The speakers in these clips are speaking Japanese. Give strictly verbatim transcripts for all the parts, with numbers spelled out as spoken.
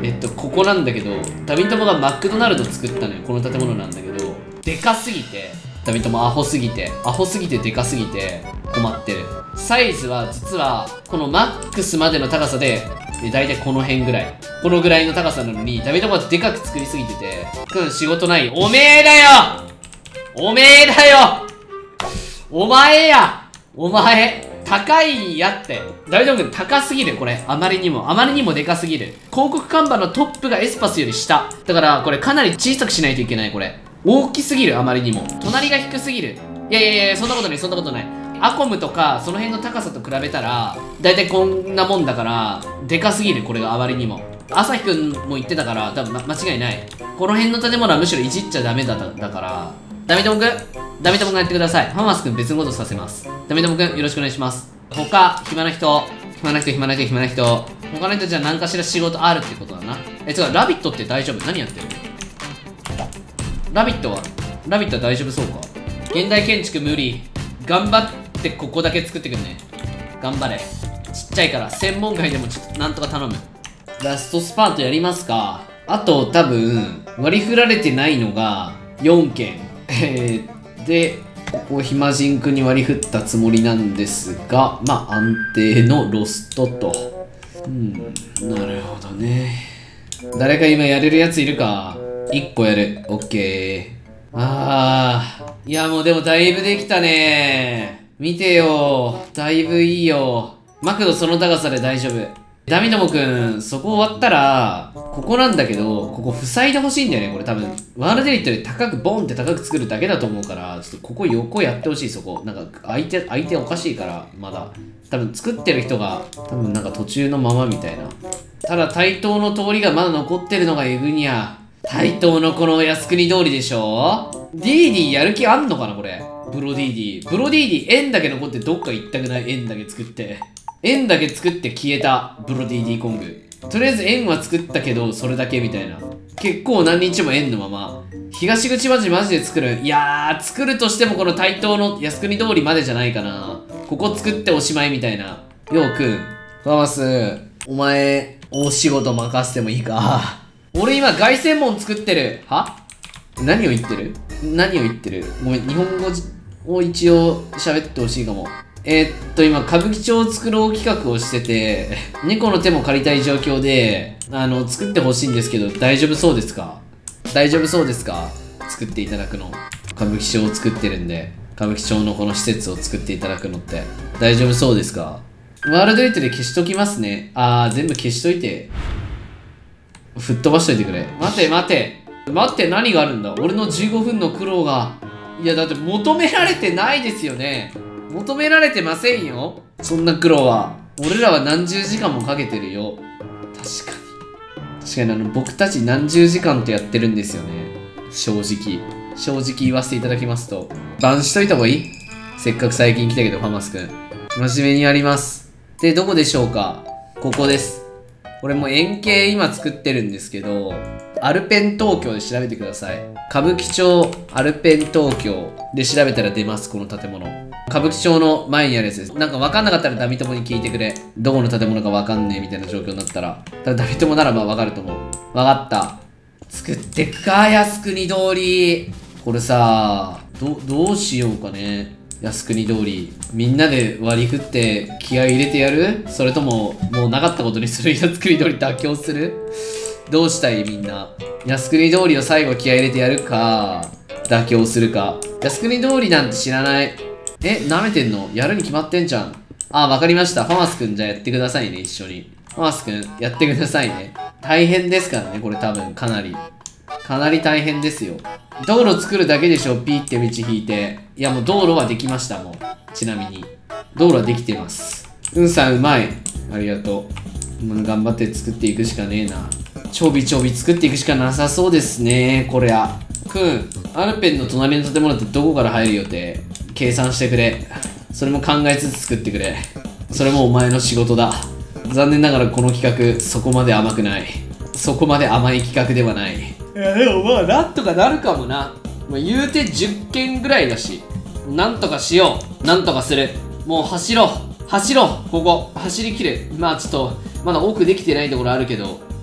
えっとここなんだけど、ダビントモがマクドナルド作ったのよ。この建物なんだけど、でかすぎて、ダビントモアホすぎてアホすぎてでかすぎて困ってる。サイズは実はこのマックスまでの高さでだいたいこの辺ぐらい、このぐらいの高さなのにダビントモはでかく作りすぎてて、くん仕事ない。おめえだよおめえだよお前やお前高いやって。ダビントモ君高すぎる。これあまりにもあまりにもでかすぎる。広告看板のトップがエスパスより下だから、これかなり小さくしないといけない。これ大きすぎる。あまりにも隣が低すぎる。いやいやいや、そんなことないそんなことない。アコムとかその辺の高さと比べたらだいたいこんなもんだから、でかすぎる。これがあまりにも。朝日くんも言ってたから多分、ま、間違いない。この辺の建物はむしろいじっちゃダメだだからダビントモくんダビントモくんやってください。ファマスくん別のことさせます。ダビントモくんよろしくお願いします。他暇な人暇な人暇な人暇な人他の人じゃあ何かしら仕事あるってことだな。え、違う、ラビットって大丈夫？何やってる？ラビットはラビットは大丈夫そうか？現代建築無理。頑張ってここだけ作ってくんね。頑張れ。ちっちゃいから専門外でもちょっとなんとか頼む。ラストスパートやりますか。あと多分割り振られてないのがよんけん、えー、でここ暇人くんに割り振ったつもりなんですが、まあ安定のロストと。うん、なるほどね。誰か今やれるやついるか？いっこやる。オッケー。ああ、いやもうでもだいぶできたね。見てよ、だいぶいいよ。マクドその高さで大丈夫。ダビントモくん、そこ終わったらここなんだけど、ここ塞いでほしいんだよね。これ多分ワールドエリットで高くボンって高く作るだけだと思うから、ちょっとここ横やってほしい。そこなんか相手相手おかしいから、まだ多分作ってる人が多分なんか途中のままみたいな。ただ対等の通りがまだ残ってるのがエグニャ。対等のこの靖国通りでしょ。ディーディやる気あんのかなこれ。ブロディーディブロディーディ円だけ残ってどっか行ったくない？円だけ作って円だけ作って消えたブロディーディコング。とりあえず円は作ったけどそれだけみたいな。結構何日も円のまま。東口マジマジで作る。いやー作るとしてもこの対等の靖国通りまでじゃないかな。ここ作っておしまいみたいな。ようくんファマス、お前お仕事任せてもいいか？俺今凱旋門作ってる。は？何を言ってる？何を言ってる？ごめん、日本語を一応喋ってほしいかも。えー、っと今歌舞伎町を作ろう企画をしてて、猫の手も借りたい状況で、あの作ってほしいんですけど大丈夫そうですか？大丈夫そうですか？作っていただくの。歌舞伎町を作ってるんで、歌舞伎町のこの施設を作っていただくのって大丈夫そうですか？ワールドエイトで消しときますね。あー全部消しといて、吹っ飛ばしといてくれ。待て待て待って、何があるんだ？俺のじゅうごふんの苦労が。いやだって求められてないですよね。求められてませんよ、そんな苦労は。俺らは何十時間もかけてるよ。確かに確かにあの僕たち何十時間とやってるんですよね。正直正直言わせていただきますと、バンしといた方がいい？せっかく最近来たけどファマスくん真面目にやります。でどこでしょうか？ここです。これも円形今作ってるんですけど、アルペン東京で調べてください。歌舞伎町アルペン東京で調べたら出ます。この建物歌舞伎町の前にあるやつです。なんか分かんなかったらダビトモに聞いてくれ。どこの建物か分かんねえみたいな状況になったら、ただダビトモならまあ分かると思う。分かった。作ってくか、靖国通り。これさ、どどうしようかね。靖国通りみんなで割り振って気合い入れてやる？それとももうなかったことにする？靖国通り妥協する？どうしたい？みんな靖国通りを最後気合い入れてやるか妥協するか。靖国通りなんて知らない。え、舐めてんの？やるに決まってんじゃん。あ、わかりました。ファマスくんじゃあやってくださいね、一緒に。ファマスくんやってくださいね。大変ですからね、これ多分かなりかなり大変ですよ。道路作るだけでしょ、ピーって道引いて。いやもう道路はできました。もうちなみに道路はできてます。うんさんうまい、ありがとう。もう頑張って作っていくしかねえな。ちょびちょび作っていくしかなさそうですね、これは。くん、アルペンの隣の建物ってどこから入る予定？計算してくれ。それも考えつつ作ってくれ。それもお前の仕事だ。残念ながらこの企画そこまで甘くない。そこまで甘い企画ではない。いやでもまあなんとかなるかもな。まあ、言うてじゅっけんぐらいだし、なんとかしよう。なんとかする。もう走ろう走ろう。ここ走りきる。まあちょっとまだ多くできてないところあるけど、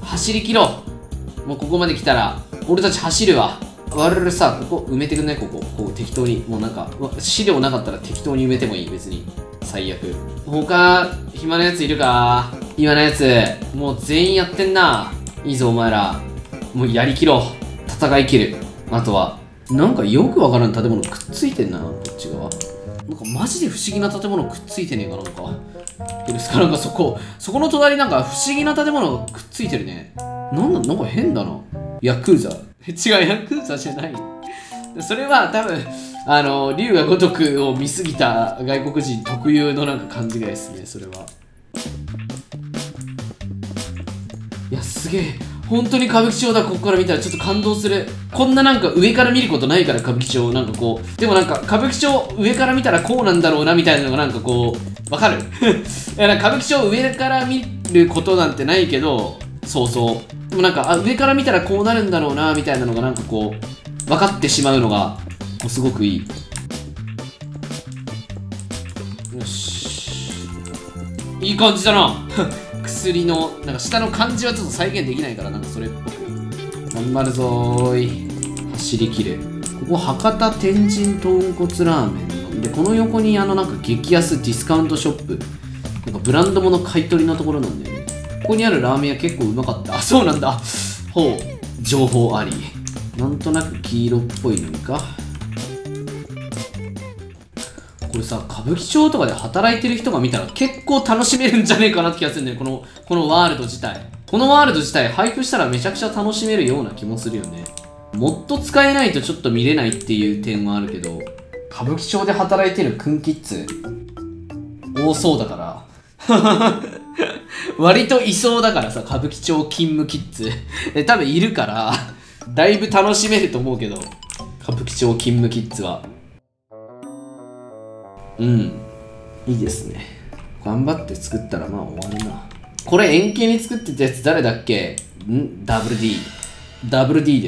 走り切ろう。もうここまで来たら俺たち走るわ。我々さ、ここ埋めてくんない？こここう適当に、もうなんか資料なかったら適当に埋めてもいい。別に最悪。他暇なやついるか？暇なやつもう全員やってんな。いいぞお前ら、もうやりきろう。戦い切る。あとはなんかよくわからん建物くっついてんな、こっち側。なんかマジで不思議な建物くっついてねえかなんか。どうですか？なんかそこ、そこの隣なんか不思議な建物がくっついてるね。なんだ、なんか変だな。ヤクザ。違う、ヤクザじゃない。それは多分、あの、龍が如くを見すぎた外国人特有のなんか感じがですね、それは。いや、すげえ。本当に歌舞伎町だ。ここから見たらちょっと感動する。こんななんか上から見ることないから、歌舞伎町。なんかこう、でもなんか歌舞伎町上から見たらこうなんだろうなみたいなのがなんかこう、わかる？いや、なんか歌舞伎町上から見ることなんてないけど、そうそう。でもなんか、あ、上から見たらこうなるんだろうなみたいなのがなんかこう、分かってしまうのが、すごくいい。よし。いい感じだな。薬の、なんか下の感じはちょっと再現できないから、なんかそれっぽく。頑張るぞーい。走り切る。ここ、博多天神豚骨ラーメンの。で、この横にあのなんか激安ディスカウントショップ。なんかブランド物買い取りのところなんだよね。ここにあるラーメン屋結構うまかった。あ、そうなんだ。ほう。情報あり。なんとなく黄色っぽいのにか。これさ、歌舞伎町とかで働いてる人が見たら結構楽しめるんじゃねえかなって気がするんだよ。この、このワールド自体。このワールド自体配布したらめちゃくちゃ楽しめるような気もするよね。もっと使えないとちょっと見れないっていう点はあるけど、歌舞伎町で働いてるクンキッズ、多そうだから。割といそうだからさ、歌舞伎町勤務キッズ。で、多分いるから、だいぶ楽しめると思うけど、歌舞伎町勤務キッズは。うん。いいですね。頑張って作ったらまあ終わるな。これ円形に作ってたやつ誰だっけ？ん？ ダブルディー。ダブルディー です。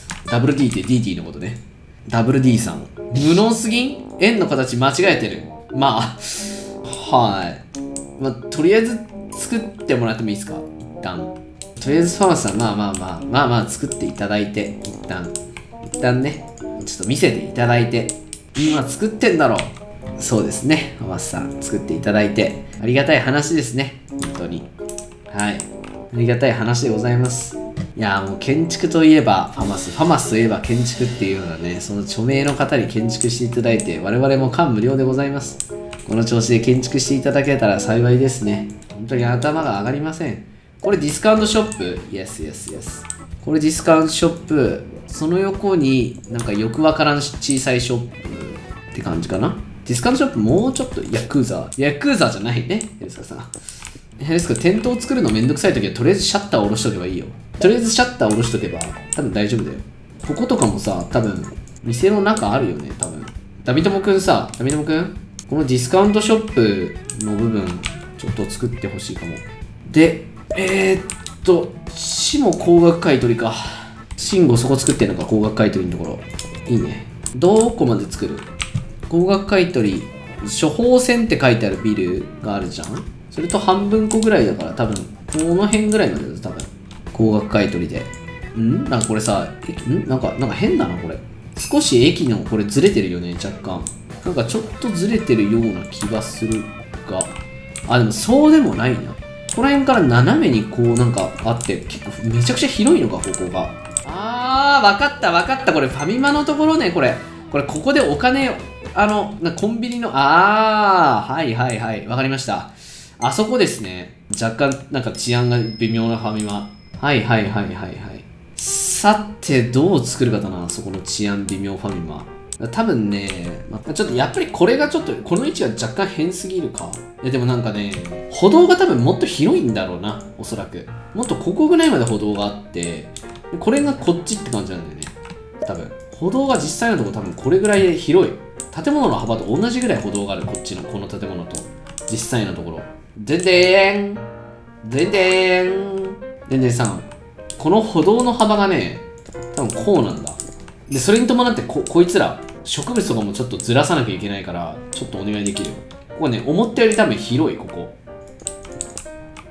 ダブルディー って ディーティー のことね。ダブルディー さん。無能すぎん？円の形間違えてる。まあ、はい。まあ、とりあえず作ってもらってもいいですか？一旦。とりあえずファーマスさん、まあまあまあ、まあまあ作っていただいて、一旦。一旦ね、ちょっと見せていただいて。今作ってんだろう。そうですね。ファーマスさん作っていただいて。ありがたい話ですね。本当に。はい。ありがたい話でございます。いやーもう建築といえばファマス。ファマスといえば建築っていうようなね、その著名の方に建築していただいて、我々も感無量でございます。この調子で建築していただけたら幸いですね。本当に頭が上がりません。これディスカウントショップ。イエスイエスイエス。これディスカウントショップ。その横になんかよくわからん小さいショップって感じかな。ディスカウントショップもうちょっとヤクザ。ヤクザじゃないね。ヘルスカさん。ヘルスカ、店頭作るのめんどくさいときはとりあえずシャッターを下ろしとけばいいよ。とりあえずシャッターを下ろしとけば多分大丈夫だよ。こことかもさ、多分店の中あるよね、多分。ダビトモくんさ、ダビトモくんこのディスカウントショップの部分、ちょっと作ってほしいかも。で、えー、っと、死も高額買取か。慎吾そこ作ってんのか、高額買取のところ。いいね。どこまで作る？高額買取、処方箋って書いてあるビルがあるじゃん。それと半分個ぐらいだから多分、この辺ぐらいなんだよ、多分。高額買取で。んなんかこれさ、んなんか、なんか変だな、これ。少し駅のこれずれてるよね、若干。なんかちょっとずれてるような気がするが。あ、でもそうでもないな。ここら辺から斜めにこうなんかあって、結構めちゃくちゃ広いのか、ここが。あー、わかったわかった。これファミマのところね、これ。これここでお金、あの、なコンビニの、あー、はいはいはい、わかりました。あそこですね。若干なんか治安が微妙なファミマ。はいはいはいはいはい。さて、どう作るかだな、そこの治安微妙ファミマ。多分ね、まあ、ちょっとやっぱりこれがちょっと、この位置が若干変すぎるか。いやでもなんかね、歩道が多分もっと広いんだろうな、おそらく。もっとここぐらいまで歩道があって、これがこっちって感じなんだよね。多分。歩道が実際のところ多分これぐらいで広い。建物の幅と同じぐらい歩道がある、こっちのこの建物と。実際のところ。ででーん。ででーん。ででさん。この歩道の幅がね、多分こうなんだ。で、それに伴ってこ、こいつら、植物とかもちょっとずらさなきゃいけないから、ちょっとお願いできるよ。ここね、思ったより多分広い、ここ。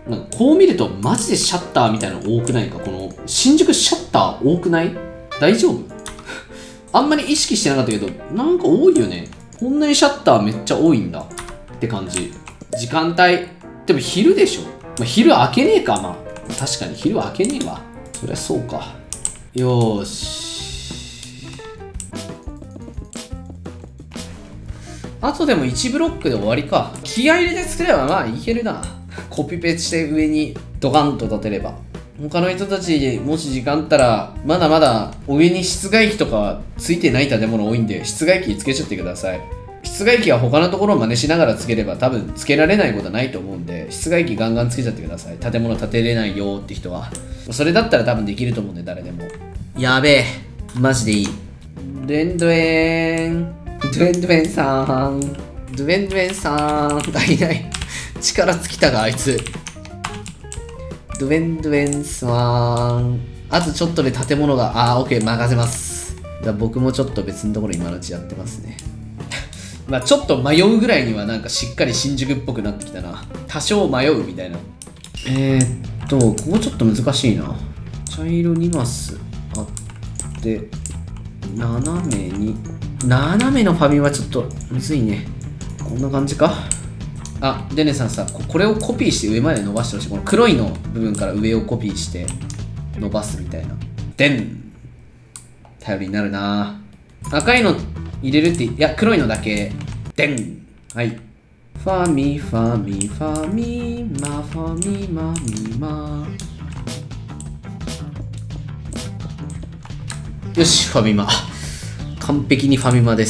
なんかこう見るとマジでシャッターみたいなの多くないか。この新宿シャッター多くない？大丈夫？あんまり意識してなかったけど、なんか多いよね。こんなにシャッターめっちゃ多いんだって感じ。時間帯でも昼でしょ。まあ、昼開けねえか。まあ確かに昼開けねえわ。そりゃそうか。よーし。あとでもいちブロックで終わりか。気合入れて作ればまあいけるな。コピペして上にドカンと立てれば。他の人たちもし時間あったら、まだまだ上に室外機とかついてない建物多いんで、室外機つけちゃってください。室外機は他のところを真似しながらつければ多分つけられないことはないと思うんで、室外機ガンガンつけちゃってください。建物建てれないよって人は。それだったら多分できると思うんで、誰でも。やべえ。マジでいい。ドゥエンドゥエン。ドゥエンドゥエンさん。ドゥエンドゥエンさん。あ、いない。力尽きたが、あいつ。ドゥエンドゥエンさん。あとちょっとで建物が、あー、オッケー、任せます。じゃあ僕もちょっと別のところ今のうちやってますね。まあちょっと迷うぐらいにはなんかしっかり新宿っぽくなってきたな。多少迷うみたいな。えーっと、ここちょっと難しいな。茶色にマスあって、斜めに、斜めのファミはちょっとむずいね。こんな感じか。あ、デネさんさ、これをコピーして上まで伸ばしてほしい。この黒いの部分から上をコピーして伸ばすみたいな。でん。頼りになるな。赤いの入れるって、いや、黒いのだけ。でん。はい。ファミファミファミマファミマミマ。よし、ファミマ。完璧にファミマです。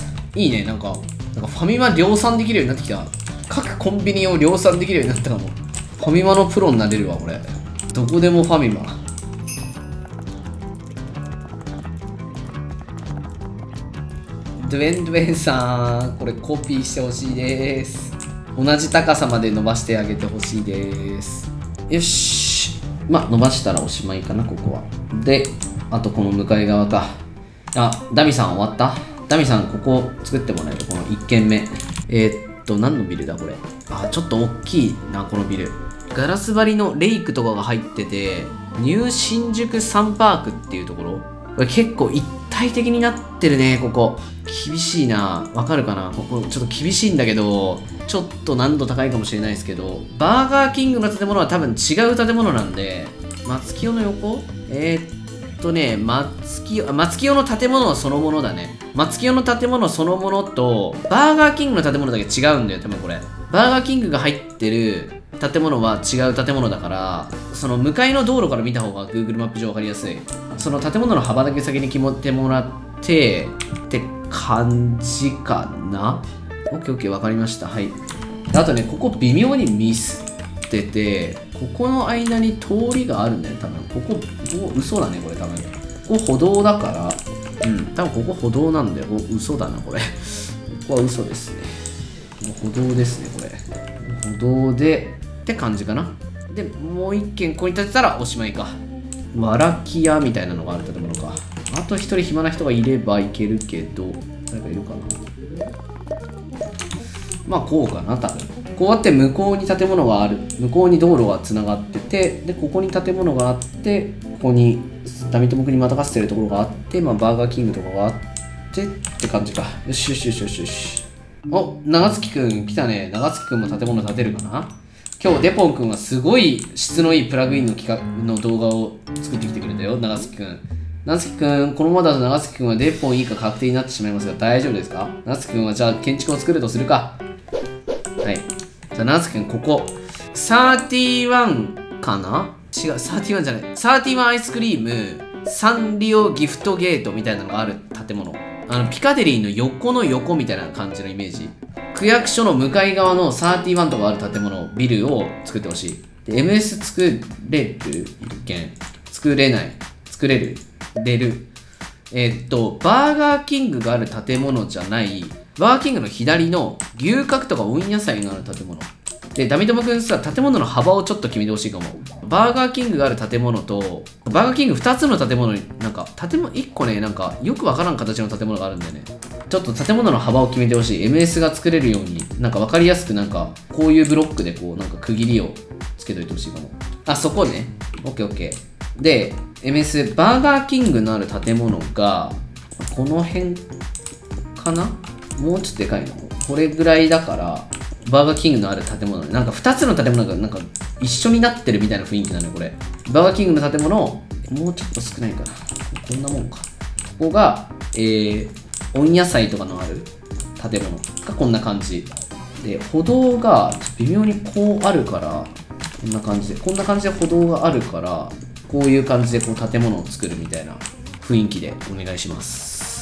いいね、なんか。なんかファミマ量産できるようになってきた。各コンビニを量産できるようになったかも。ファミマのプロになれるわ、これ。どこでもファミマ。ドゥエンドゥエンさん、これコピーしてほしいです。同じ高さまで伸ばしてあげてほしいです。よし。まあ、伸ばしたらおしまいかな、ここは。で、あとこの向かい側か。あ、ダミさん終わった？ダミさん、ここ作ってもらえる？このいっけんめ。えー、っと、何のビルだ、これ。あ、ちょっと大きいな、このビル。ガラス張りのレイクとかが入ってて、ニュー新宿サンパークっていうところ。これ結構一体的になってるね、ここ。厳しいな。わかるかな？ここちょっと厳しいんだけど、ちょっと難度高いかもしれないですけど、バーガーキングの建物は多分違う建物なんで、松清の横？えー、っとね、松清、松清の建物そのものだね。松清の建物そのものと、バーガーキングの建物だけ違うんだよ、多分これ。バーガーキングが入ってる建物は違う建物だから、その向かいの道路から見た方が Google マップ上分かりやすい。その建物の幅だけ先に決めてもらってって感じかな。 オーケーオーケー 分かりました。はい。あとね、ここ微妙にミスってて、ここの間に通りがあるんだよ、多分。ここ、ここ嘘だね、これ多分。ここ歩道だから、うん、多分ここ歩道なんだよ。嘘だな、これ。ここは嘘ですね。歩道ですね、これ。歩道で、って感じかな。で、もう一軒ここに建てたらおしまいか。わらき屋みたいなのがある建物か。あと一人暇な人がいればいけるけど、誰かいるかな。まあ、こうかな、多分。こうやって向こうに建物がある。向こうに道路がつながってて、で、ここに建物があって、ここにダミトモクにまたがせてるところがあって、まあ、バーガーキングとかがあってって感じか。よしよしよしよしよし。お、長月くん来たね。長月くんも建物建てるかな。今日デポン君はすごい質のいいプラグインの企画の動画を作ってきてくれたよ、長月君。長月君、このままだと長月君はデポンいいか確定になってしまいますが大丈夫ですか？長月君はじゃあ建築を作るとするか。はい。じゃあ長月君、ここ。さんじゅういちかな？違う、さんじゅういちじゃない。さんじゅういちアイスクリーム、サンリオギフトゲートみたいなのがある建物。あの、ピカデリーの横の横みたいな感じのイメージ。区役所の向かい側のさんじゅういちとかある建物、ビルを作ってほしい。で、エムエス 作れる一見。作れない。作れる出る。えー、っと、バーガーキングがある建物じゃない、バーガーキングの左の牛角とか温野菜がある建物。で、ダミトモくんさ、建物の幅をちょっと決めてほしいかも。バーガーキングがある建物と、バーガーキングふたつの建物に、なんか、建物、いっこね、なんか、よくわからん形の建物があるんだよね。 ちょっと建物の幅を決めてほしい。 エムエス が作れるようになんか分かりやすくなんかこういうブロックでこうなんか区切りをつけといてほしいかも。あ、そこね。 オーケーオーケー で エムエス バーガーキングのある建物がこの辺かな。もうちょっとでかいのこれぐらいだから、バーガーキングのある建物なんかふたつの建物がなんか一緒になってるみたいな雰囲気なのよこれ。バーガーキングの建物もうちょっと少ないかな。こんなもんか。ここがえー、温野菜とかのある建物がこんな感じで、歩道が微妙にこうあるから、こんな感じでこんな感じで歩道があるから、こういう感じでこう建物を作るみたいな雰囲気でお願いします。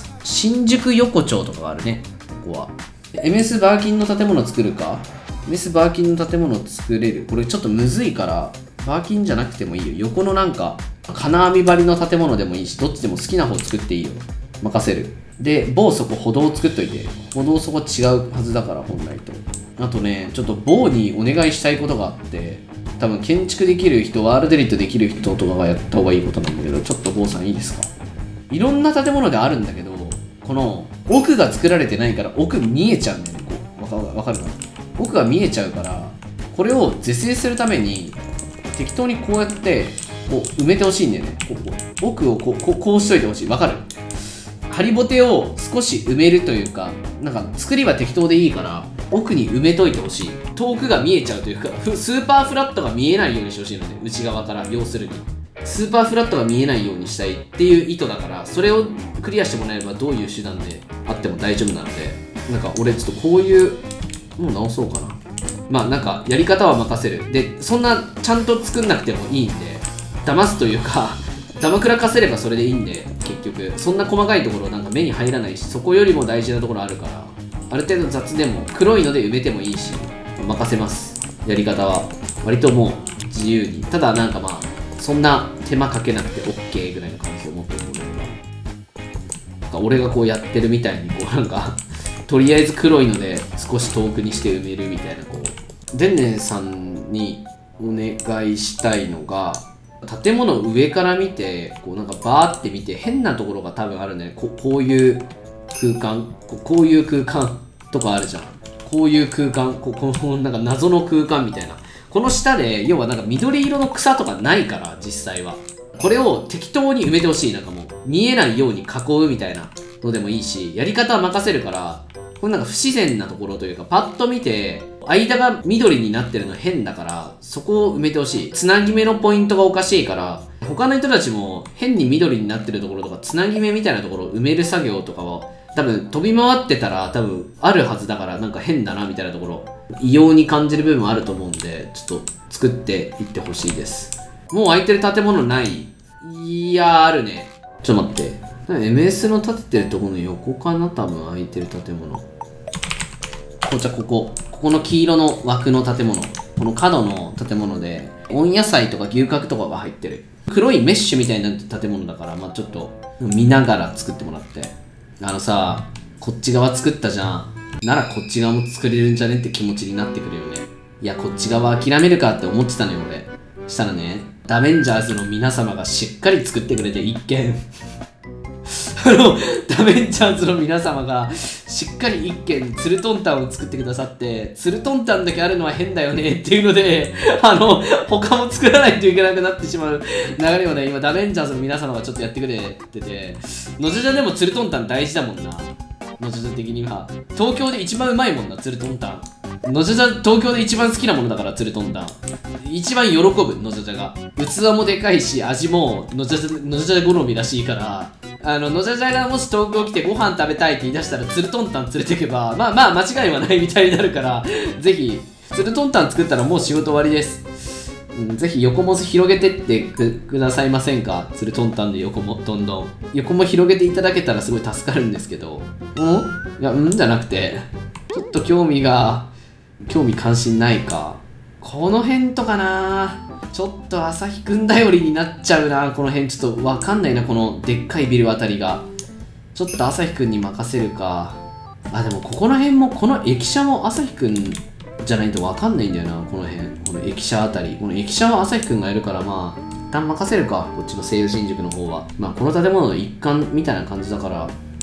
新宿横丁とかがあるね、ここは。エムエス バーキンの建物を作るか、 エムエス バーキンの建物を作れる。これちょっとむずいからバーキンじゃなくてもいいよ。横のなんか金網張りの建物でもいいし、どっちでも好きな方作っていいよ。任せる。で、某そこ歩道を作っといて。歩道そこ違うはずだから本来と。あとね、ちょっと某にお願いしたいことがあって、多分建築できる人、ワールドエディットできる人とかがやった方がいいことなんだけど、ちょっと某さんいいですか。いろんな建物であるんだけど、この奥が作られてないから奥見えちゃうんだよね。こうわか、わかるかな。奥が見えちゃうから、これを是正するために適当にこうやってこう埋めてほしいんだよね。こうこう奥をこうこうこうしといてほしい。わかる？ハリボテを少し埋めるというか、なんか作りは適当でいいから奥に埋めといてほしい。遠くが見えちゃうというか、スーパーフラットが見えないようにしてほしいので、内側から。要するにスーパーフラットが見えないようにしたいっていう意図だから、それをクリアしてもらえればどういう手段であっても大丈夫なので、なんか俺ちょっとこういうもう直そうかな。まあなんかやり方は任せる。で、そんなちゃんと作んなくてもいいんで、騙すというかダマくらかせればそれでいいんで、結局そんな細かいところなんか目に入らないし、そこよりも大事なところあるから、ある程度雑でも黒いので埋めてもいいし、任せます。やり方は割ともう自由に。ただなんかまあそんな手間かけなくて OK ぐらいの感じで思ってるので、なんか俺がこうやってるみたいにこうなんかとりあえず黒いので少し遠くにして埋めるみたいな、こうでんねんさんにお願いしたいのが、建物を上から見てこうなんかバーって見て変なところが多分あるね。こ, こういう空間ここういう空間とかあるじゃん。こういう空間、ここのなんか謎の空間みたいな。この下で要はなんか緑色の草とかないから、実際はこれを適当に埋めてほしい。なんかもう見えないように囲うみたいなのでもいいし、やり方は任せるから、これなんか不自然なところというか、パッと見て間が緑になってるの変だから、そこを埋めてほしい。つなぎ目のポイントがおかしいから、他の人たちも変に緑になってるところとかつなぎ目みたいなところを埋める作業とかは多分飛び回ってたら多分あるはずだから、なんか変だなみたいなところ異様に感じる部分もあると思うんで、ちょっと作っていってほしいです。もう空いてる建物ない？いやーあるね。ちょっと待って、 エムエス の建ててるところの横かな、多分空いてる建物。こちらここここの黄色の枠の建物、この角の建物で温野菜とか牛角とかが入ってる黒いメッシュみたいな建物だから、まあちょっと見ながら作ってもらって、あのさ、こっち側作ったじゃん。ならこっち側も作れるんじゃねって気持ちになってくるよね。いや、こっち側諦めるかって思ってたのよ俺。したらね、ダベンジャーズの皆様がしっかり作ってくれて、一見あのダベンジャーズの皆様がしっかり一見ツルトンタンを作ってくださって、ツルトンタンだけあるのは変だよねっていうので、あの他も作らないといけなくなってしまう流れをね、今ダベンジャーズの皆様がちょっとやってくれてて、のじゃじゃでもツルトンタン大事だもんな。のじゃじゃ的には東京で一番うまいもんな、ツルトンタン。のじゃじゃ東京で一番好きなものだから、ツルトンタン一番喜ぶ。のじゃじゃが器もでかいし味ものじゃじゃのじゃじゃ好みらしいから、あののじゃじゃがもし東京来てご飯食べたいって言い出したらツルトンタン連れてけば、まあまあ間違いはないみたいになるから、ぜひツルトンタン作ったらもう仕事終わりです。うん、ぜひ横も広げてってく、くださいませんか。ツルトンタンで横もどんどん横も広げていただけたらすごい助かるんですけど、うんいやうんじゃなくて、ちょっと興味が興味関心ないか。この辺とかな、ちょっと朝日くん頼りになっちゃうな。この辺ちょっとわかんないな、このでっかいビルあたりが。ちょっと朝日くんに任せるか。あ、でもここら辺もこの駅舎も朝日くんじゃないとわかんないんだよな。この辺この駅舎あたり、この駅舎は朝日くんがいるから、まあ一旦任せるか。こっちの西武新宿の方はまあこの建物の一環みたいな感じだから、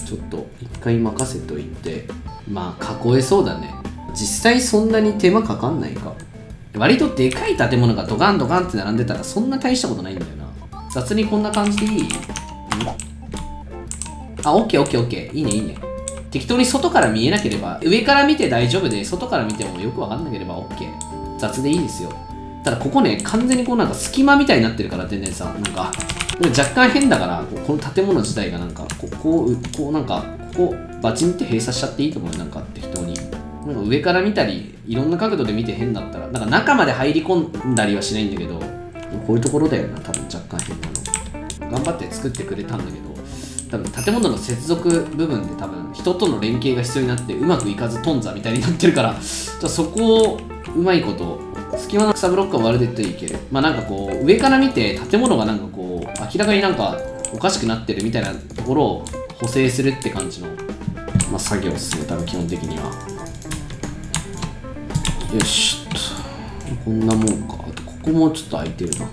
ちょっと一回任せといて、まあ囲えそうだね。実際そんなに手間かかんないか。割とでかい建物がドカンドカンって並んでたらそんな大したことないんだよな。雑にこんな感じでいい？あ、オッケーオッケーオッケー。いいねいいね。適当に外から見えなければ、上から見て大丈夫で、外から見てもよくわかんなければ OK。雑でいいですよ。ただここね、完全にこうなんか隙間みたいになってるから、天然さん。なんか、若干変だから、この建物自体がなんか、ここう、こうなんか、ここ、バチンって閉鎖しちゃっていいと思うよ。なんか適当に。なんか上から見たり、いろんな角度で見て変だったら、なんか中まで入り込んだりはしないんだけど、こういうところだよな、多分若干変なの。頑張って作ってくれたんだけど、多分建物の接続部分で多分人との連携が必要になってうまくいかず頓挫みたいになってるから、じゃあそこをうまいこと隙間の草ブロックは割れていける。まあなんかこう上から見て建物がなんかこう明らかになんかおかしくなってるみたいなところを補正するって感じの、まあ、作業ですね、多分基本的には。よしっと、こんなもんか。あとここもちょっと空いてるな。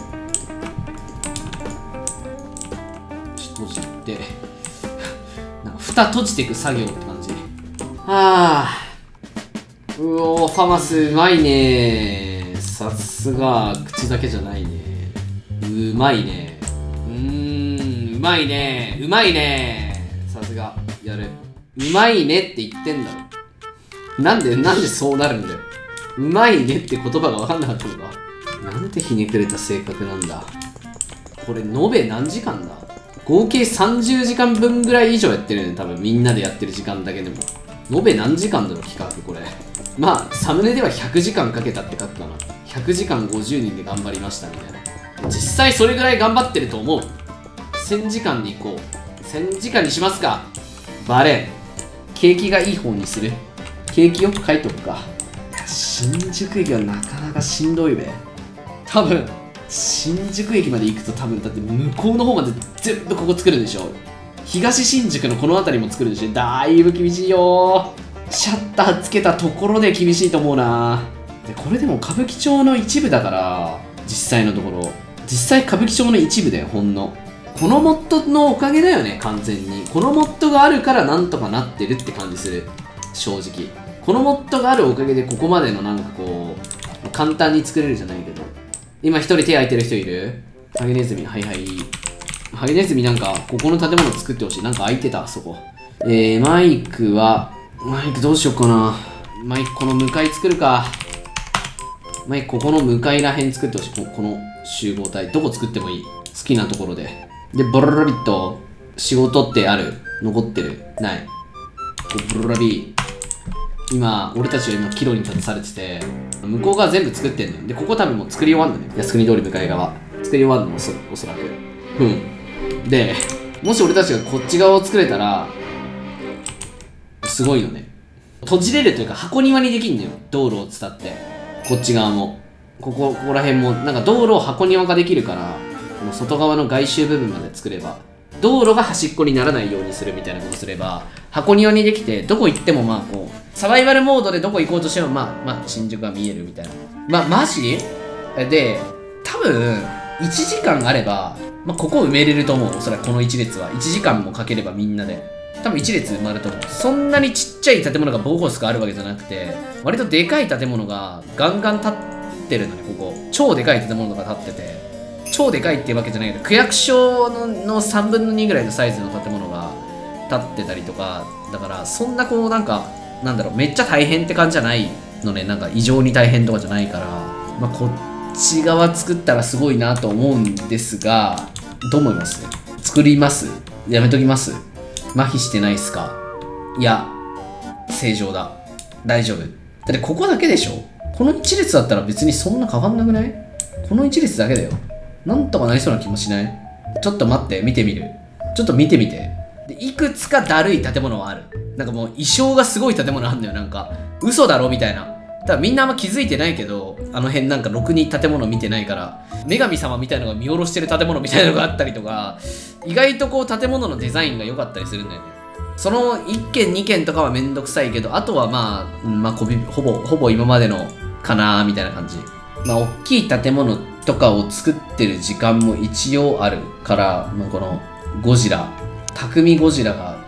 閉じてなんか蓋閉じていく作業って感じ。はあ、うおー、ファマスうまいね。さすが口だけじゃないね。うまいね。うーん、うまいね。うまいね。さすがやる。うまいねって言ってんだろ。なんでなんでそうなるんだよ。うまいねって言葉が分かんなかったのか。なんてひねくれた性格なんだ。これ延べ何時間だ。合計さんじゅうじかんぶんぐらい以上やってるね、多分みんなでやってる時間だけでも。延べ何時間だろう、企画これ。まあ、サムネではひゃくじかんかけたって書くかな。ひゃくじかんごじゅうにんで頑張りましたみたいな。実際それぐらい頑張ってると思う。せんじかんに行こう。せんじかんにしますか。バレン。景気がいい方にする。景気よく書いとくか。新宿駅はなかなかしんどいべ。多分。新宿駅まで行くと多分だって向こうの方まで全部ここ作るでしょ。東新宿のこの辺りも作るでしょ。だいぶ厳しいよ。シャッターつけたところで厳しいと思うな。でこれでも歌舞伎町の一部だから実際のところ実際歌舞伎町の一部だよ。ほんのこのモッドのおかげだよね。完全にこのモッドがあるからなんとかなってるって感じする。正直このモッドがあるおかげでここまでのなんかこう簡単に作れるじゃないけど。今一人手空いてる人いる？ハゲネズミ、はいはい。ハゲネズミなんか、ここの建物作ってほしい。なんか空いてた、そこ。えー、マイクは、マイクどうしよっかな。マイクこの向かい作るか。マイクここの向かいらへん作ってほしい。ここの集合体。どこ作ってもいい。好きなところで。で、ボロロビット、仕事ってある？残ってる？ない。ボロロビー。今、俺たちは今、岐路に立たされてて、向こう側全部作ってんのよ。で、ここ多分もう作り終わんのね。靖国通り向かい側。作り終わんのおそ、おそらく。うん。で、もし俺たちがこっち側を作れたら、すごいよね。閉じれるというか、箱庭にできんのよ。道路を伝って。こっち側も。ここ、ここら辺も、なんか道路を箱庭化できるから、この外側の外周部分まで作れば、道路が端っこにならないようにするみたいなことすれば、箱庭にできて、どこ行ってもまあこう、サバイバルモードでどこ行こうとしてもまあ、まあ、新宿が見えるみたいな。まあ、マジで、多分、いちじかんあれば、まあ、ここ埋めれると思う。おそらくこの一列は。いちじかんもかければみんなで。多分一列埋まると思う。そんなにちっちゃい建物がボコスがあるわけじゃなくて、割とでかい建物がガンガン建ってるのね、ここ。超でかい建物が建ってて。超でかいっていうわけじゃないけど、区役所 の, のさんぶんのにぐらいのサイズの建物が建ってたりとか、だからそんなこうなんかなんだろう、めっちゃ大変って感じじゃないのね。なんか異常に大変とかじゃないから、まあ、こっち側作ったらすごいなと思うんですが、どう思います？作ります？やめときます？麻痺してないっすか？いや、正常だ。大丈夫。だってここだけでしょ？この一列だったら別にそんな変わんなくない？この一列だけだよ。なんとかなりそうな気もしない？ちょっと待って、見てみる。ちょっと見てみて。で、いくつかだるい建物はある。なんかもう、意匠がすごい建物あんのよ、なんか。嘘だろみたいな。ただみんなあんま気づいてないけど、あの辺なんかろくに建物見てないから、女神様みたいなのが見下ろしてる建物みたいなのがあったりとか、意外とこう建物のデザインが良かったりするんだよね。そのいっけんにけんとかはめんどくさいけど、あとはまあ、まあ、ほぼ、ほぼ今までのかなーみたいな感じ。まあ、大きい建物とかを作ってる時間も一応あるから、まあ、このゴジラ、匠ゴジラが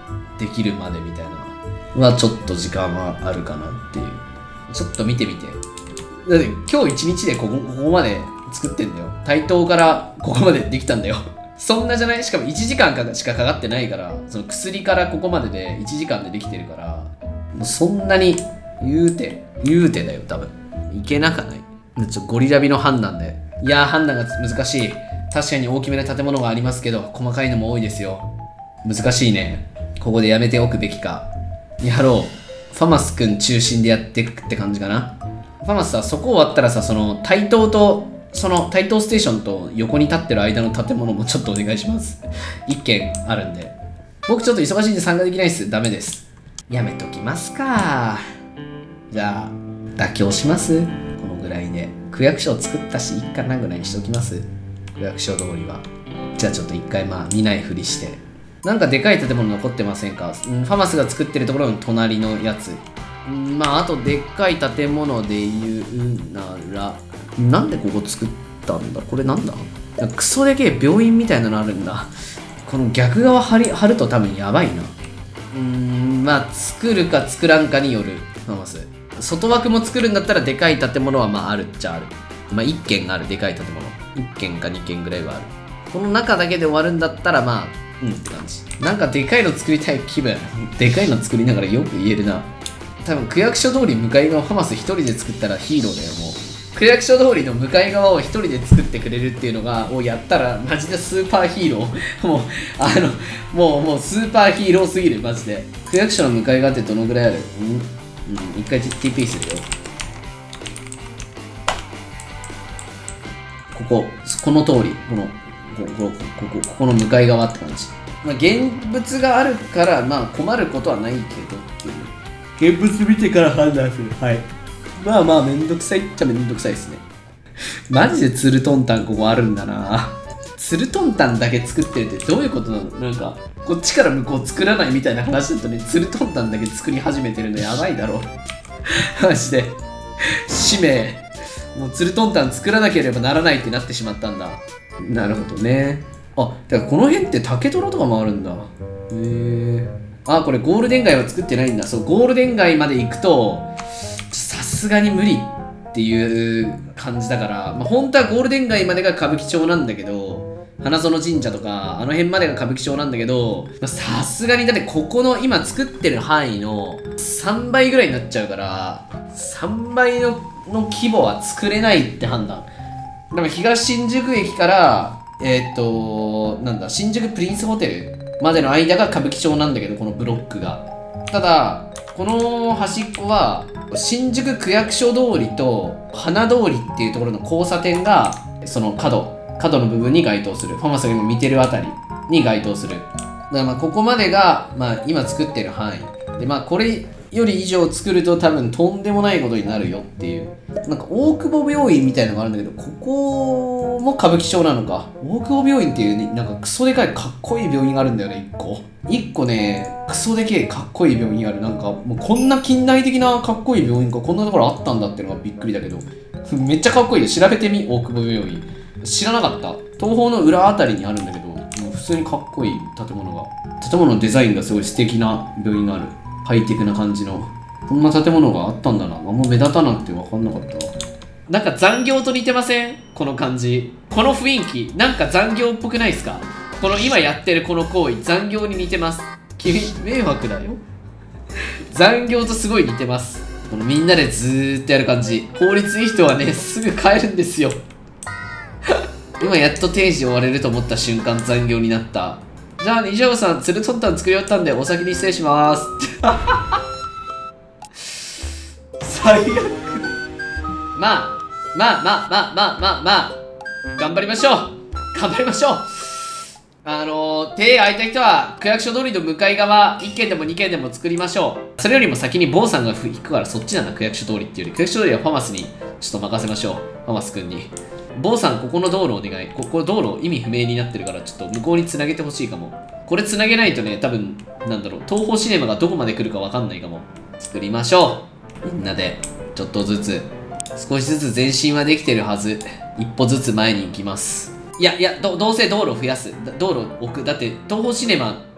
できるまでみたいなはちょっと時間はあるかなっていう。ちょっと見てみて。だって今日一日でここ、ここまで作ってんだよ。台東からここまでできたんだよ。そんなじゃない？しかもいちじかんかしかかかってないから、その薬からここまででいちじかんでできてるから、もうそんなに言うて、言うてだよ、多分。いけなかない。ちょっとゴリラビの判断で。いやー、判断が難しい。確かに大きめな建物がありますけど、細かいのも多いですよ。難しいね。ここでやめておくべきか。やろう。ファマスくん中心でやっていくって感じかな。ファマスさ、そこ終わったらさ、その、台東と、その、台東ステーションと横に立ってる間の建物もちょっとお願いします。一軒あるんで。僕ちょっと忙しいんで参加できないっす。ダメです。やめときますか。じゃあ、妥協します？このぐらいで。区役所を作ったし、一回なぐらいにしておきます？区役所通りは。じゃあちょっと一回まあ見ないふりして。なんかでかい建物残ってませんか？うん、ファマスが作ってるところの隣のやつ。うん、まああとでっかい建物で言うなら、なんでここ作ったんだ？これなんだ？クソでけえ病院みたいなのあるんだ。この逆側張り張ると多分やばいな。うーん、まあ作るか作らんかによる。ファマス。外枠も作るんだったらでかい建物はまああるっちゃある。まあいっけんあるでかい建物。いっけんかにけんぐらいはある。この中だけで終わるんだったらまあ、うんって感じ。なんかでかいの作りたい気分。でかいの作りながらよく言えるな。多分区役所通り向かい側ファマス一人で作ったらヒーローだよ、もう。区役所通りの向かい側を一人で作ってくれるっていうのが、をやったらマジでスーパーヒーロー。もう、あの、もう、もうスーパーヒーローすぎる、マジで。区役所の向かい側ってどのぐらいある？うん、うん、一回 ティーピー するよ。ここ、この通り、この、ここ、ここ、ここの向かい側って感じ。まあ、現物があるから、まあ、困ることはないけどっていう。現物見てから判断する。はい。まあまあ、めんどくさいっちゃめんどくさいですね。マジでツルトンタンここあるんだな。ツルトンタンだけ作ってるってどういうことなの？なんか、こっちから向こう作らないみたいな話だとね、ツルトンタンだけ作り始めてるのやばいだろ。マジで。使命。もうツルトンタン作らなければならないってなってしまったんだ。なるほどね。あ、だからこの辺って竹虎とかもあるんだ。へえ。あ、これゴールデン街は作ってないんだ。そう、ゴールデン街まで行くと、さすがに無理っていう感じだから、まあ、本当はゴールデン街までが歌舞伎町なんだけど、花園神社とか、あの辺までが歌舞伎町なんだけど、さすがにだってここの今作ってる範囲のさんばいぐらいになっちゃうから、さんばいのの規模は作れないって判断。でも東新宿駅から、えー、っと、なんだ、新宿プリンスホテルまでの間が歌舞伎町なんだけど、このブロックが。ただ、この端っこは、新宿区役所通りと花通りっていうところの交差点が、その角、角の部分に該当する。ファマスが今見てるあたりに該当する。だからまあここまでが、まあ今作ってる範囲。で、まあこれより以上作ると多分とんでもないことになるよっていう。なんか大久保病院みたいなのがあるんだけど、ここも歌舞伎町なのか。大久保病院っていうね、なんかクソでかいかっこいい病院があるんだよね、一個。一個ね、クソでけえかっこいい病院ある。なんかもうこんな近代的なかっこいい病院か、こんなところあったんだっていうのがびっくりだけど。めっちゃかっこいいよ。調べてみ、大久保病院。知らなかった。東宝の裏あたりにあるんだけど、もう普通にかっこいい建物が。建物のデザインがすごい素敵な病院がある。ハイテクな感じの。こんな建物があったんだな。あんま目立たなくて分かんなかったわ。なんか残業と似てません？この感じ。この雰囲気。なんか残業っぽくないですか？この今やってるこの行為、残業に似てます。君、迷惑だよ。残業とすごい似てます。このみんなでずーっとやる感じ。効率いい人はね、すぐ帰るんですよ。今やっと定時終われると思った瞬間残業になった。じゃあ、西条さん、ツルトンタン作り終わったんでお先に失礼します。最悪。まあ、まあまあまあまあまあまあ、頑張りましょう。頑張りましょう。あのー、手空いた人は区役所通りの向かい側、いっけんでもにけんでも作りましょう。それよりも先に坊さんが行くからそっちなんだ、区役所通りっていうより。区役所通りはファマスにちょっと任せましょう。ファマス君に。坊さん、ここの道路お願い。ここ道路意味不明になってるから、ちょっと向こうに繋げてほしいかも。これ繋げないとね、多分、なんだろう、東宝シネマがどこまで来るかわかんないかも。作りましょう。みんなで、ちょっとずつ、少しずつ前進はできてるはず。一歩ずつ前に行きます。いやいや、ど, どうせ道路増やす。道路置く。だって、東宝シネマ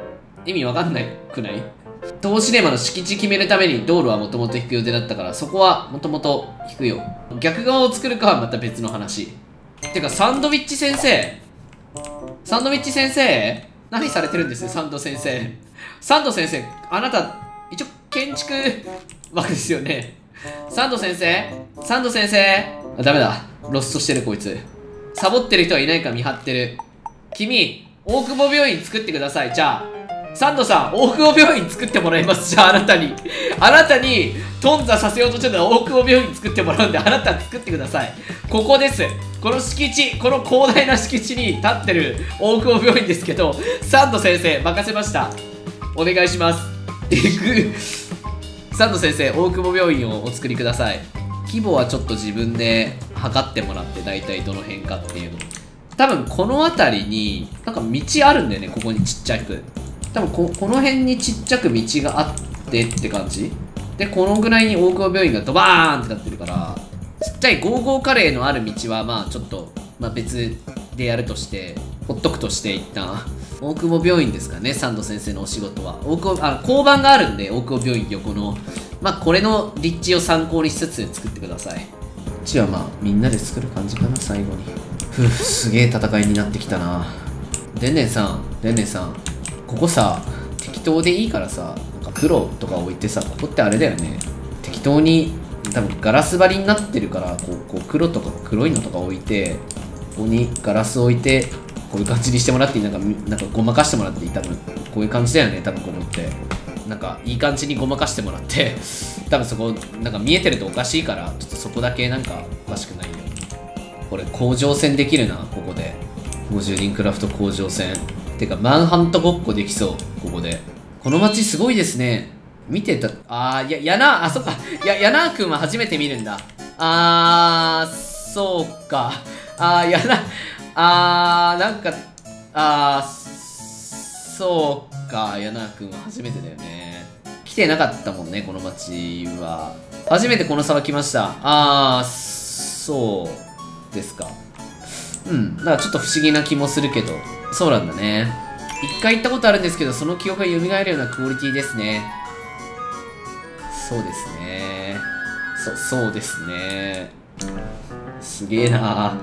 意味わかんないくない？投資レマの敷地決めるために道路はもともと引く予定だったから、そこはもともと引くよ。逆側を作るかはまた別の話。てか、サンドウィッチ先生サンドウィッチ先生何されてるんですサンド先生。サンド先生、あなた、一応建築枠ですよね。サンド先生サンド先生あ、ダメだ。ロストしてるこいつ。サボってる人はいないか見張ってる。君、大久保病院作ってください。じゃあ。サンドさん、大久保病院作ってもらいます。じゃあ、あなたに。あなたに、頓挫させようとしてたら大久保病院作ってもらうんで、あなた作ってください。ここです。この敷地、この広大な敷地に立ってる大久保病院ですけど、サンド先生、任せました。お願いします。えぐ。サンド先生、大久保病院をお作りください。規模はちょっと自分で測ってもらって、大体どの辺かっていうの。多分、この辺りに、なんか道あるんだよね、ここにちっちゃく。多分こ、この辺にちっちゃく道があってって感じで、このぐらいに大久保病院がドバーンってなってるから、ちっちゃいゴーゴーカレーのある道は、まあちょっと、まあ別でやるとして、ほっとくとして一旦、大久保病院ですかね、サンド先生のお仕事は。大久保、あ、交番があるんで、大久保病院横の。まあこれの立地を参考にしつつ作ってください。こっちはまあみんなで作る感じかな、最後に。ふぅ、すげえ戦いになってきたな。でんねんさん、でんねんさん。ここさ、適当でいいからさ、なんか黒とか置いてさ、ここってあれだよね。適当に、多分ガラス張りになってるから、こう、こう黒とか黒いのとか置いて、ここにガラス置いて、こういう感じにしてもらっていい？なんか、なんかごまかしてもらっていい？多分、こういう感じだよね、多分ここって。なんか、いい感じにごまかしてもらって、多分そこ、なんか見えてるとおかしいから、ちょっとそこだけなんかおかしくないよ。これ、甲状腺できるな、ここで。ごじゅうにんクラフト甲状腺。てか、マンハントごっこできそう、ここで。この街すごいですね。見てた、あー、や、やな、あ、そっか。や、やなーくんは初めて見るんだ。あー、そうか。あー、やな、あー、なんか、あー、そうか。やなーくんは初めてだよね。来てなかったもんね、この街は。初めてこの沢来ました。あー、そうですか。うん。だからちょっと不思議な気もするけど。そうなんだね。一回行ったことあるんですけど、その記憶が蘇るようなクオリティですね。そうですね。そ、そうですね。すげえな。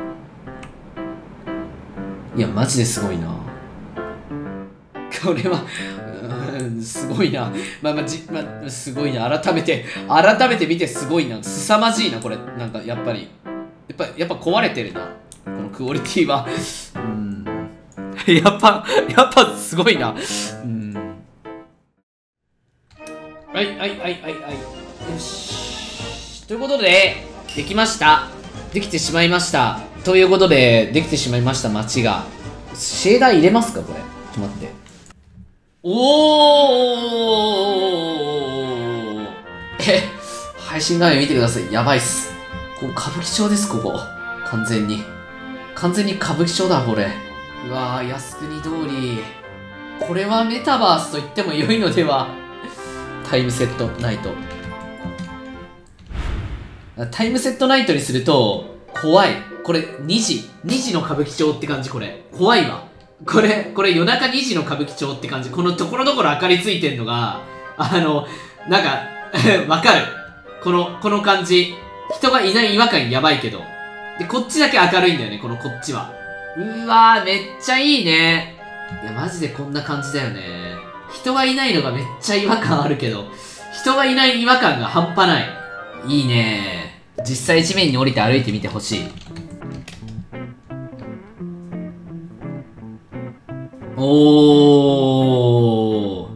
いや、マジですごいな。これは、うーん、すごいな。まあまあ、じ、まあ、すごいな。改めて、改めて見てすごいな。凄まじいな、これ。なんか、やっぱり。やっぱ、やっぱ壊れてるな。このクオリティは。うん。やっぱ、やっぱすごいな。うん。はい、はい、はい、はい、はい。よし。ということで、できました。できてしまいました。ということで、できてしまいました、街が。シェーダー入れますか、これ。ちょっと待って。おーえ、配信画面見てください。やばいっす。ここ、歌舞伎町です、ここ。完全に。完全に歌舞伎町だ、これ。うわー、靖国通り。これはメタバースと言っても良いのでは。タイムセットナイト。タイムセットナイトにすると、怖い。これ、にじ。にじの歌舞伎町って感じ、これ。怖いわ。これ、これ夜中にじの歌舞伎町って感じ。このところどころ明かりついてんのが、あの、なんか、わかる。この、この感じ。人がいない違和感やばいけど。で、こっちだけ明るいんだよね、このこっちは。うわー、めっちゃいいね。いや、マジでこんな感じだよね。人がいないのがめっちゃ違和感あるけど、人がいない違和感が半端ない。いいね。実際地面に降りて歩いてみてほしい。おー。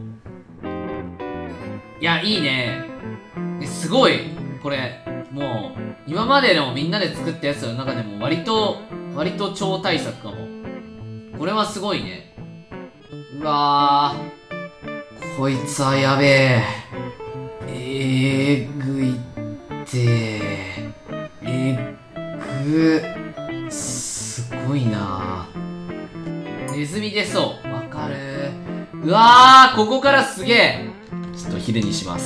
いや、いいね。すごい。これ、もう、今までのみんなで作ったやつの中でも割と、割と超大作かも。これはすごいね。うわー。こいつはやべえ。えぐいってえぐ。すごいな。ネズミ出そう。わかる。うわー、ここからすげえ。ちょっと昼にします。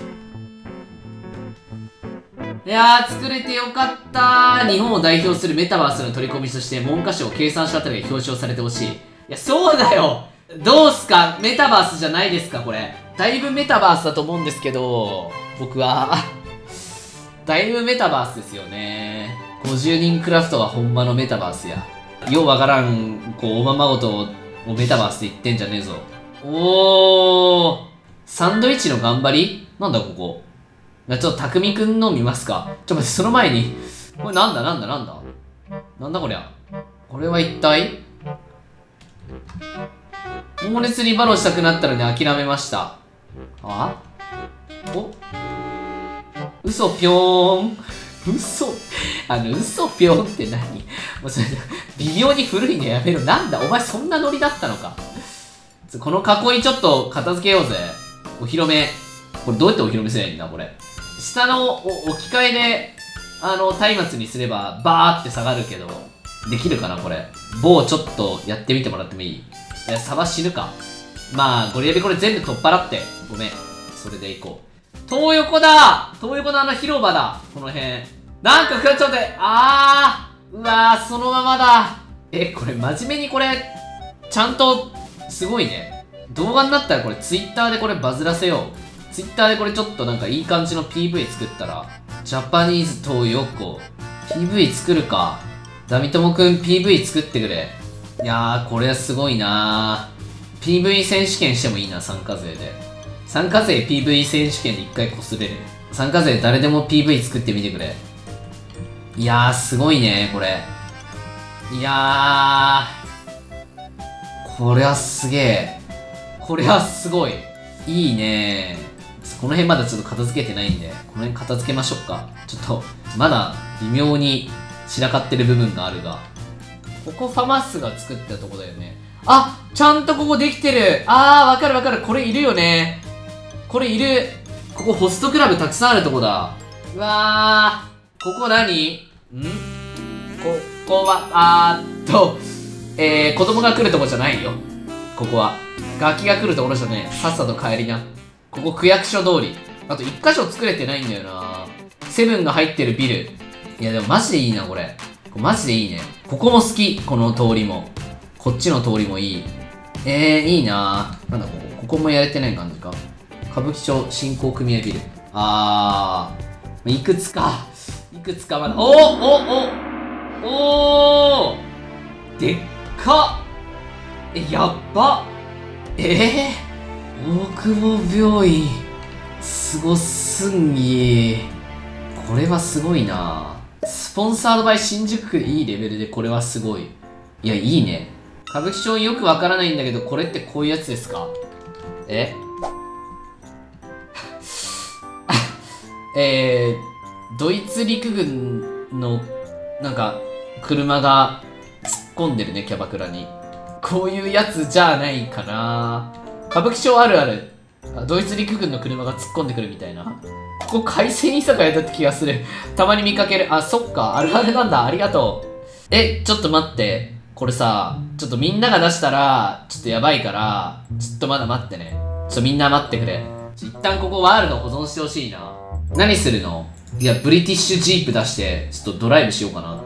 いやー、作れてよかったー。日本を代表するメタバースの取り込みとして文科省経産省あたりが表彰されてほしい。いや、そうだよ。 どうすか？メタバースじゃないですかこれ。だいぶメタバースだと思うんですけど、僕はだいぶメタバースですよね。ごじゅうにんクラフトはほんまのメタバースや。ようわからん、こう、おままごとをメタバースで言ってんじゃねえぞ。おー、サンドイッチの頑張りなんだここ。ちょっとたくみくんの見ますか。ちょっと待って、その前に、これなんだなんだなんだなんだこりゃ。これは一体猛烈にバロしたくなったので諦めました。あお嘘ぴょーん。嘘あの、嘘ぴょんって何？もうそれ、微妙に古いのやめろ。なんだお前そんなノリだったのか。この囲いちょっと片付けようぜ。お披露目。これどうやってお披露目すればいいんだこれ。下の置き換えで、あの、松明にすれば、バーって下がるけど、できるかなこれ。棒ちょっとやってみてもらってもいい？いや、サバ死ぬか。まあ、ゴリラビこれ全部取っ払って。ごめん。それでいこう。東横だ東横のあの広場だこの辺。なんか、ちょっと待って、あーうわー、そのままだ。え、これ真面目にこれ、ちゃんと、すごいね。動画になったらこれツイッターでこれバズらせよう。ツイッターでこれちょっとなんかいい感じの ピーブイ 作ったら、ジャパニーズ東横。ピーブイ 作るか。ダミトモくん ピーブイ 作ってくれ。いやー、これはすごいなー。ピーブイ 選手権してもいいな、参加税で。参加税 ピーブイ 選手権で一回こすれる。参加税誰でも ピーブイ 作ってみてくれ。いやー、すごいね、これ。いやー。これはすげえ。これはすごい。いいねー。この辺まだちょっと片付けてないんで、この辺片付けましょうか。ちょっと、まだ微妙に散らかってる部分があるが。ここファマスが作ったとこだよね。あ、ちゃんとここできてる。あー、わかるわかる。これいるよね。これいる。ここホストクラブたくさんあるとこだ。うわー。ここ何？ん？ここは、あーっと、えー、子供が来るとこじゃないよ。ここは。ガキが来るところじゃねえ。さっさと帰りな。ここ区役所通り。あと一箇所作れてないんだよな。セブンが入ってるビル。いやでもマジでいいな、これ。これマジでいいね。ここも好き。この通りも。こっちの通りもいい。えー、いいなー。なんだここ。ここもやれてない感じか。歌舞伎町振興組合ビル。あー。いくつか。いくつかまだ。おーおおおーでっかえ、やっばえー、大久保病院。すごすんぎー。これはすごいな。スポンサードバイ新宿区でいいレベルでこれはすごい。いや、いいね。歌舞伎町よくわからないんだけど、これってこういうやつですか？ええー、ドイツ陸軍の、なんか、車が突っ込んでるね、キャバクラに。こういうやつじゃないかな。歌舞伎町あるある。ドイツ陸軍の車が突っ込んでくるみたいな。ここ海鮮居酒屋だった気がする。たまに見かける。あ、そっか。あるあるなんだ。ありがとう。え、ちょっと待って。これさ、ちょっとみんなが出したら、ちょっとやばいから、ちょっとまだ待ってね。ちょっとみんな待ってくれ。一旦ここワールド保存してほしいな。何するの？いや、ブリティッシュジープ出して、ちょっとドライブしようかなって。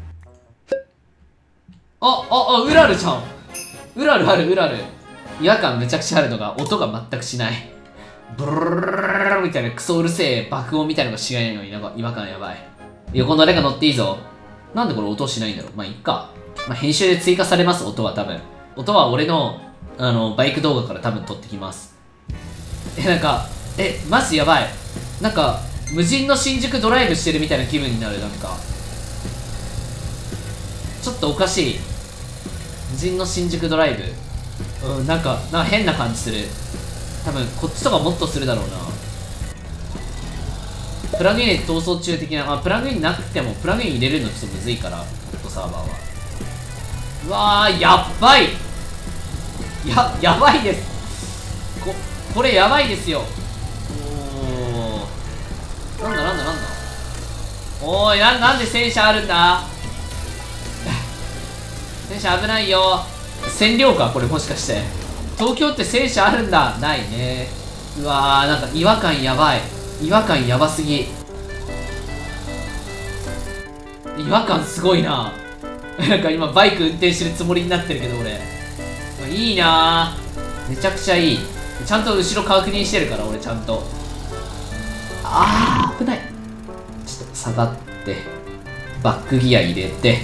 あ、あ、あ、ウラルじゃん。ウラルある、ウラル。違和感めちゃくちゃあるのが、音が全くしない。ブルルルルルみたいなクソうるせえ爆音みたいなのがしないのになんか違和感やばい。横の誰か乗っていいぞ。なんでこれ音しないんだろう。まあ、いっか。まあ、編集で追加されます、音は多分。音は俺の、あの、バイク動画から多分撮ってきます。え、なんか、え、マジやばい。なんか、無人の新宿ドライブしてるみたいな気分になる、なんか。ちょっとおかしい。無人の新宿ドライブ。うん、なんか、なんか変な感じする。多分、こっちとかもっとするだろうな。プラグインで逃走中的な、まあ、プラグインなくても、プラグイン入れるのちょっとむずいから、ホットサーバーは。うわー、やっばいや、やばいです。こ、これやばいですよ。おー。なんだなんだなんだ。おーい、な、なんで戦車あるんだ戦車危ないよ。占領かこれもしかして。東京って戦車あるんだ。ないね。うわー、なんか違和感やばい。違和感やばすぎ。違和感すごいな。なんか今バイク運転してるつもりになってるけど俺。 いいなぁ、めちゃくちゃいい。ちゃんと後ろ確認してるから俺ちゃんと。あー危ない。ちょっと下がってバックギア入れて、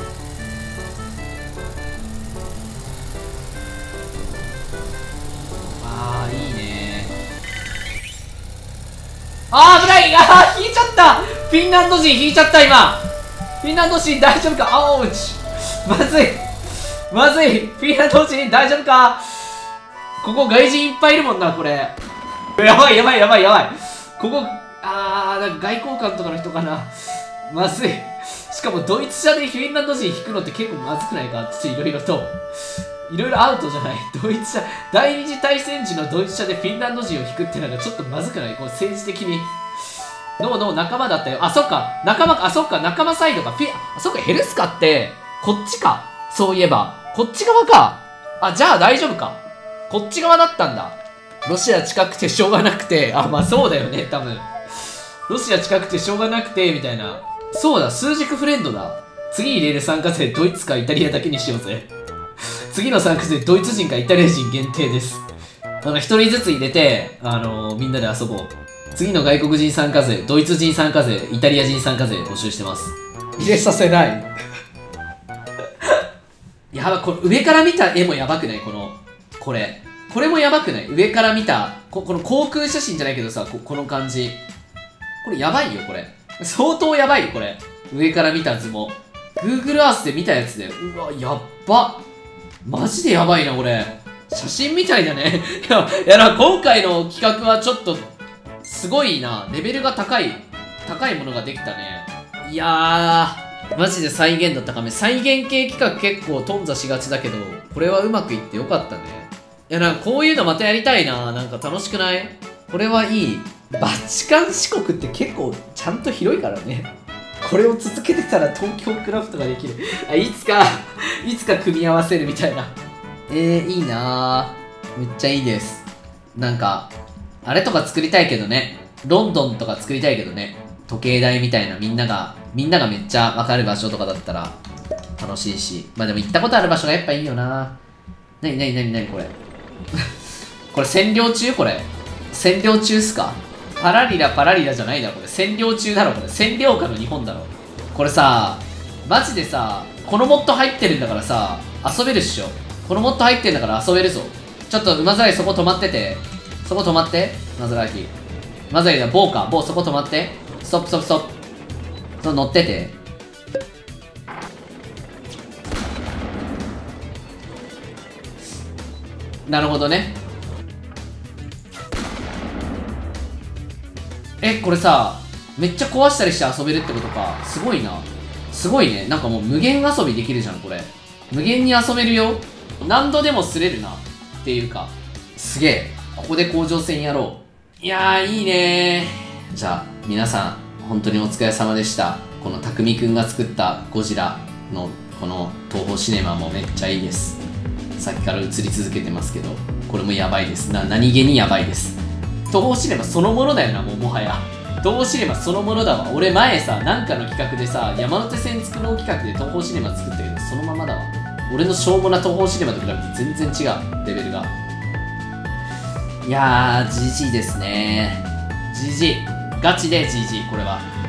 あーいいね。あー危ない。あー引いちゃった。フィンランド人引いちゃった。今フィンランド人大丈夫か。あおうちまずいまずい。フィンランド人大丈夫か。ここ外人いっぱいいるもんなこれ。やばいやばいやばいやばい。ここあーなんか外交官とかの人かな。まずい。しかもドイツ車でフィンランド人引くのって結構まずくないか。ちょっといろいろといろいろアウトじゃない。ドイツ車第二次大戦時のドイツ車でフィンランド人を引くってのがちょっとまずくない。こう政治的に。ノーノー仲間だったよ。あそっか仲間か。あそっか仲間サイドか。フィあそっかヘルスカってこっちか。そういえばこっち側か。あじゃあ大丈夫か。こっち側だったんだ。ロシア近くてしょうがなくて、あまあそうだよね多分。ロシア近くてしょうがなくてみたいな。そうだ数軸フレンドだ。次入れる参加税ドイツかイタリアだけにしようぜ。次の参加税ドイツ人かイタリア人限定です。あの一人ずつ入れてあのー、みんなで遊ぼう。次の外国人参加税ドイツ人参加税イタリア人参加税募集してます。入れさせないやば。これ上から見た絵もやばくない。このこれこれもやばくない。上から見たここの航空写真じゃないけどさ、ここの感じこれやばいよ。これ相当やばいよこれ。上から見た図も Google Earth で見たやつで、うわやっば。マジでやばいなこれ。写真みたいだねいやいやな、今回の企画はちょっとすごいな。レベルが高い高いものができたね。いやーマジで再現だったかめ。再現系企画結構頓挫しがちだけど、これはうまくいってよかったね。いやなんかこういうのまたやりたいな。なんか楽しくない？これはいい。バチカン四国って結構ちゃんと広いからね。これを続けてたら東京クラフトができる。あいつかいつか組み合わせるみたいな。えー、いいなー。めっちゃいいです。なんかあれとか作りたいけどね。ロンドンとか作りたいけどね。時計台みたいな、みんながみんながめっちゃわかる場所とかだったら楽しいし。まあでも行ったことある場所がやっぱいいよな。なになになになにこれこれ占領中。これ占領中っすか。パラリラパラリラじゃないだろこれ。占領中だろこれ。占領下の日本だろこれさ。マジでさこのモッド入ってるんだからさ遊べるっしょ。このモッド入ってんだから遊べるぞ。ちょっと馬ザライそこ止まってて。そこ止まって馬ザライ馬ザライだ。棒か棒。そこ止まって。ストップストップストップ。その乗ってて。なるほどね。えこれさめっちゃ壊したりして遊べるってことか。すごいな。すごいね。なんかもう無限遊びできるじゃんこれ。無限に遊べるよ。何度でも擦れるなっていうか。すげえ。ここで甲状腺やろう。いやーいいねー。じゃあ皆さん本当にお疲れ様でした。このたくみくんが作ったゴジラのこの東宝シネマもめっちゃいいです。さっきから映り続けてますけどこれもやばいです。な何気にやばいです。東宝シネマそのものだよな。もうもはや東宝シネマそのものだわ。俺前さなんかの企画でさ山手線作ろう企画で東宝シネマ作ったけどそのままだわ。俺のしょうもな東宝シネマと比べて全然違うレベルが。いやー ジージー ですね。 ジージー ガチで ジージー これは。